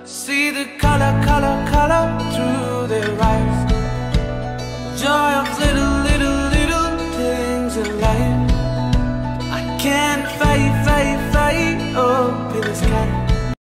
See the color, color, color through their eyes. Joy of little, little, little things in life. I can't fight, fight, fight up in the sky.